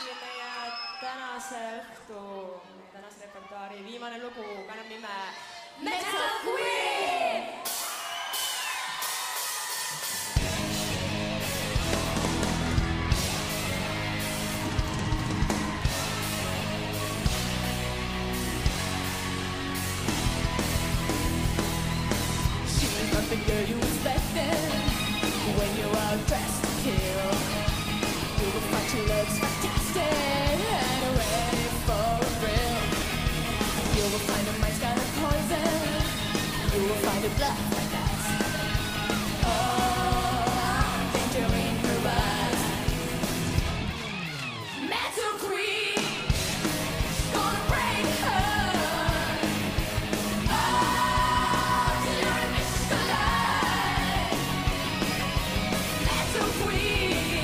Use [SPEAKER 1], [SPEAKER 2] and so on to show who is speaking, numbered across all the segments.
[SPEAKER 1] oli meie tänase õhtu, meie tänase repertuaari viimane lugu, kannab nime Metal Queen!
[SPEAKER 2] She's not the girl you expected when you're all dressed to kill. You will find she looks fantastic and ready for a thrill. You will find her mind's got a poison. You will find her blood like that. Oh, danger in her eyes. Metal Queen, gonna break her. Oh, till you're a mystical light. Metal Queen.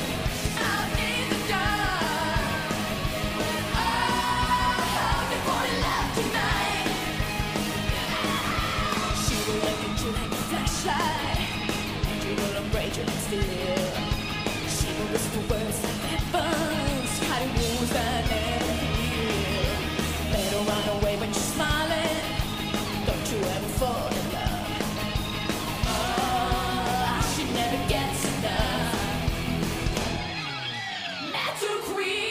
[SPEAKER 2] And you will embrace your steel. She will whisper words like weapons, hiding wounds that never heal. Let her run away when you're smiling. Don't you ever fall in love. Oh, she never gets enough. Metal Queen.